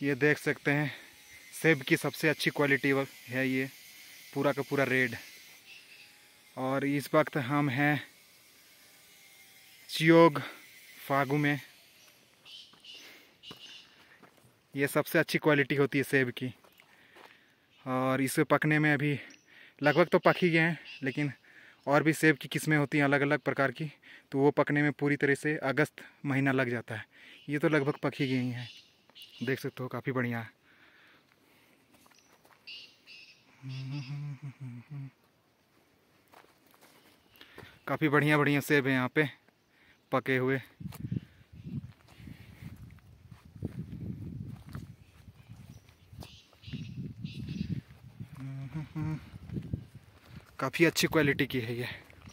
ये देख सकते हैं सेब की सबसे अच्छी क्वालिटी है ये, पूरा का पूरा रेड। और इस वक्त हम हैं चियोग फागू में। ये सबसे अच्छी क्वालिटी होती है सेब की, और इसे पकने में अभी लगभग तो पक ही गए हैं, लेकिन और भी सेब की किस्में होती हैं अलग अलग प्रकार की, तो वो पकने में पूरी तरह से अगस्त महीना लग जाता है। ये तो लगभग पक ही गई हैं, देख सकते हो काफ़ी बढ़िया है। काफ़ी बढ़िया बढ़िया सेब हैं यहाँ पे पके हुए। काफ़ी अच्छी क्वालिटी की है ये।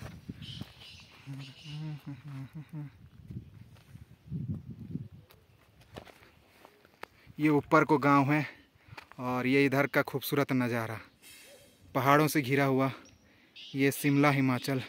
ये ऊपर को गांव है और ये इधर का खूबसूरत नज़ारा पहाड़ों से घिरा हुआ, ये शिमला हिमाचल।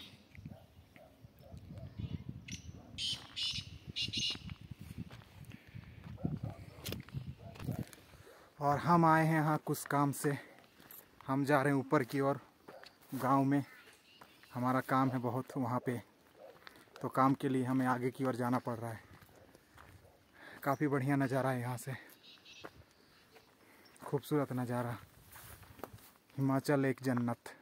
और हम आए हैं यहाँ कुछ काम से, हम जा रहे हैं ऊपर की ओर गांव में। हमारा काम है बहुत वहाँ पे, तो काम के लिए हमें आगे की ओर जाना पड़ रहा है। काफ़ी बढ़िया नज़ारा है यहाँ से, खूबसूरत नज़ारा। हिमाचल एक जन्नत।